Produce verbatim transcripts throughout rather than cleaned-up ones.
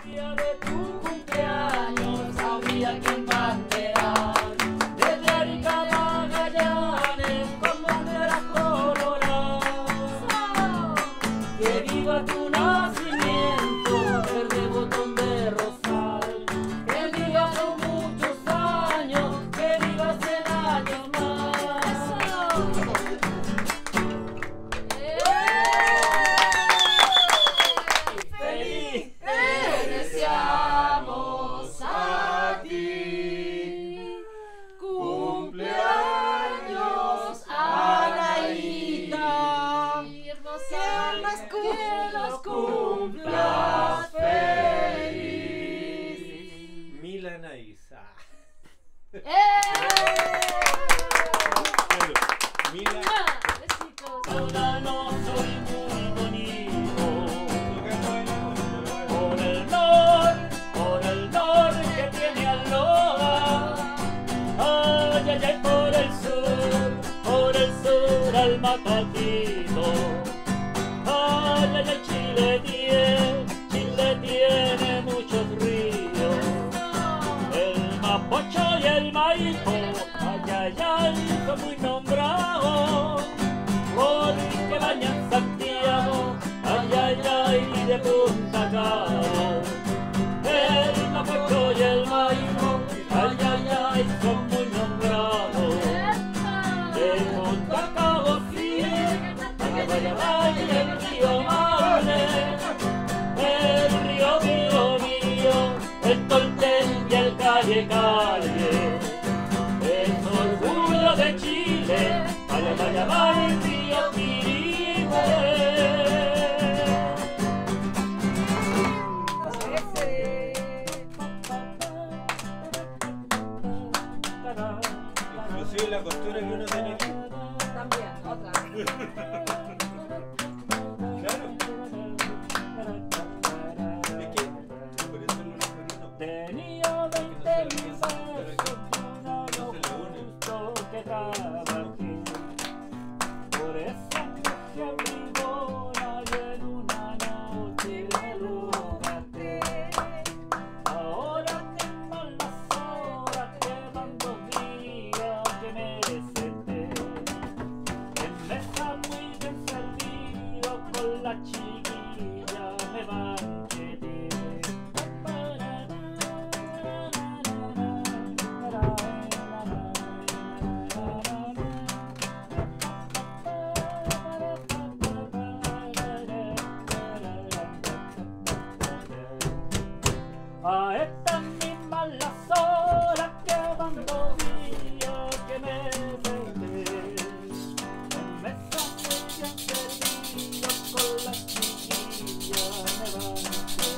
día de tu cumpleaños había quien banderar desde Arica a Magallanes con banderas coloradas. Que viva tu nacimiento, verde botón de rosal. Que vivas por muchos años, que vivas cien años más. ¡Feliz! ¡Te deseamos a ti! ¡Cumpleaños, Anaíta! ¡Que los cumplas feliz! Mil Anaísa. ¡Eh! Mila. Besitos. Ahora no soy muy bonito por el nor, por el nor que tiene Aloha. Ay, ay, ay, por el sur, por el sur al Macatito. Ay, ay, ay, Chile tiene, Chile tiene muchos ríos. El Mapocho y el Maipo, ay, ay, ay, son muy nombrados. Porque bañan Santiago, ay, ay, ay, de Punta Cabo. El Mapocho y el Maipo, ay, ay, ay, son muy nombrados. De Punta Cabo sí, ay, ay, ay, el río Maule, el río mío mío, el Tolten y el Calle Calle. Es orgullo de Chile, ay, ay, ay, ay, río Quirihue. Inclusive la costura que uno tiene aquí. También, otra. Claro. Es que por eso no lo uno. Tenía veinte mil pesos, un año justo que trabajé. Por esa noche bribona y en una noche me lo gasté. Ahora tengo las horas que van dos días que me senté en mesa muy bien servido con la chiquilla me banqueté. A estas mismas las horas que van dos días que me senté en mesa muy bien servido con la chiquilla me banqueté.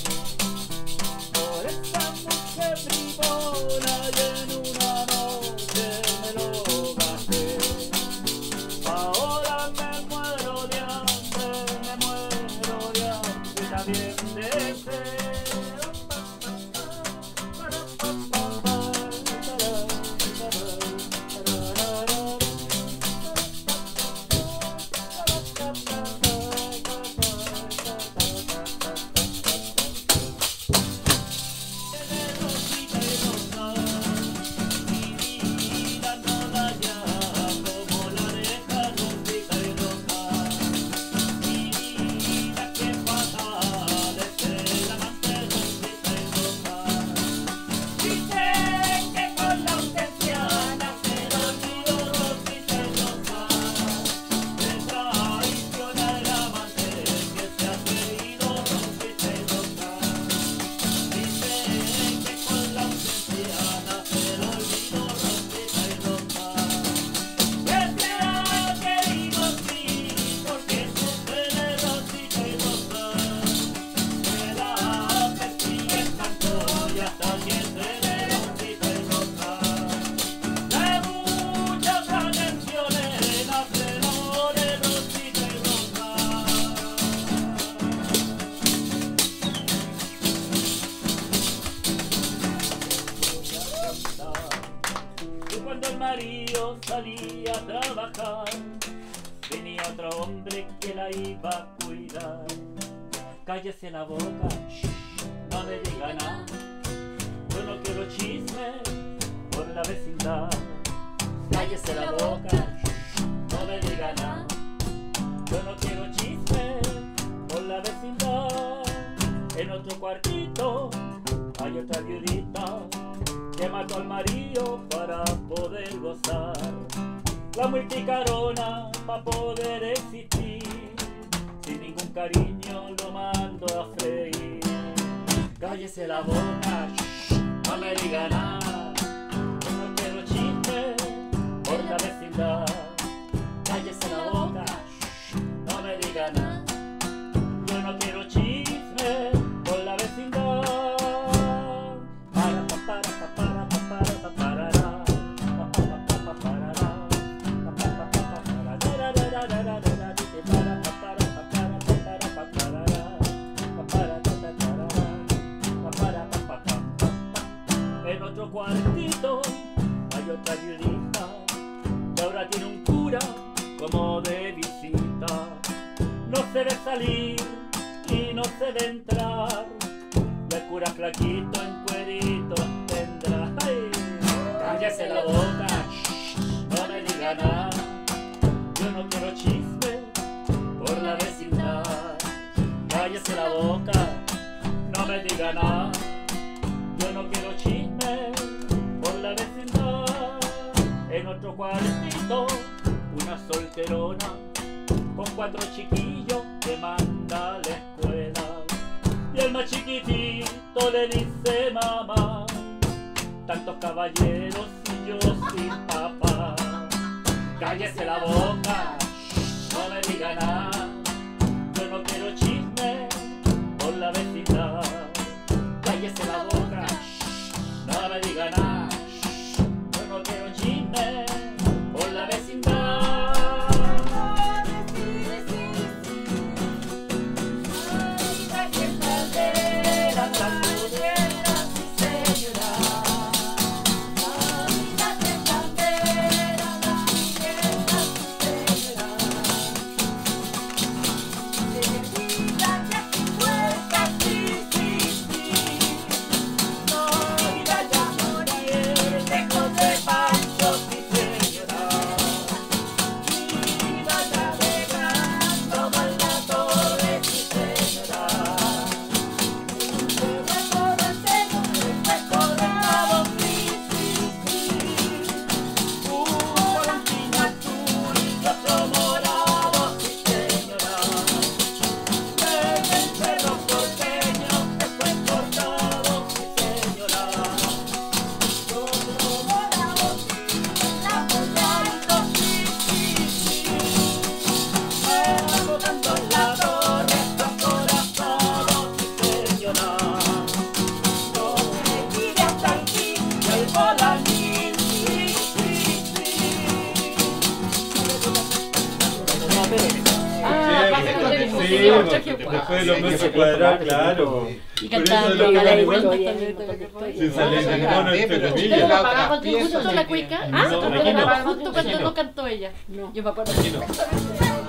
Por esa mujer bribona y en una noche me lo gasté. Ahora me muero de hambre, me muero de hambre también de sed. marido salía a trabajar, venía otro hombre que la iba a cuidar. Cállese la boca, shh, no me diga nada. Yo no quiero chisme por la vecindad. Cállese la boca, no me diga nada. Yo no quiero chisme por la vecindad. En otro cuartito hay otra viudita que mató al marido para poder gozar. La muy picarona pa' poder existir, sin ningún cariño lo mando a freír. Cállese la boca, no me diga nada. Yo no quiero chisme por la vecindad. Cállese la boca, no me diga nada. Yo no quiero chisme por la vecindad. Para pa para pa para pa para pa parará. Pa pa pa pa parará. Pa pa pa pa parará. Para para para pa para pa para pa para pa parará. Pa para ta ta tarará. Pa para pa pa pa. En otro cuartito hay otra viudita que ahora tiene un cura como de visita. No se ve salir y no se ve entrar, y el cura flaquito en cueritos tendrá. ¡Ay! Cállese la boca, no me diga nada. Yo no quiero chisme por la vecindad. Cállese la boca, no me diga nada. Yo no quiero chisme por la vecindad. En otro cuartito una solterona con cuatro chiquillos que manda a la escuela, y el más chiquitito le dice mamá, tantos caballeros y yo sin papá. Cállese la boca, no me diga nada. Yo no quiero chisme por la vecindad. Cállese la boca, no me diga nada. Yo no quiero chisme por la vecindad. Sí, después de los metros cuadrados, claro. Y Por eso cantando, lo que la vale igual. Sin salir de mono entre ¿Ustedes comillas. lo pagamos junto la cuica? No, ¿Ah? aquí no. Justo cuando no cantó ella. Yo me acuerdo. Aquí no.